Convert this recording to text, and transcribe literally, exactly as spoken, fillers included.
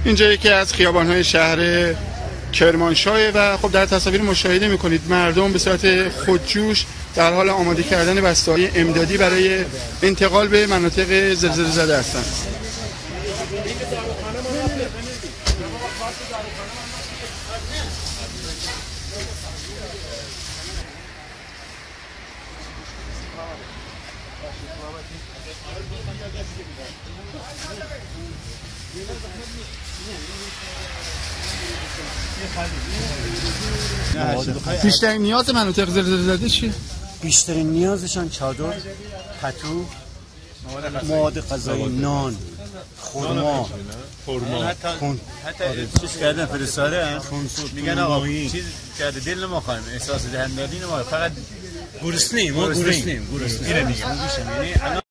اینجا یکی از خیابان‌های شهر کرمانشاه و خب در تصاویر مشاهده می‌کنید مردم به صورت خودجوش در حال آماده کردن بسته‌های امدادی برای انتقال به مناطق زلزله زده هستند. بیشترین نیاز مناطق زلزله زده چیه؟ بیشترین نیازشان چادر، پتو، مواد غذایی، نان، خرما، خرما، خون. حتی چیز کردن فرستاده میگن آقا چیز کرده دل نمیخوایم، احساس دهندگی نمیخوایم، فقط گرسنه‌ایم، ما گرسنه‌ایم، گرسنه. اینو میگم.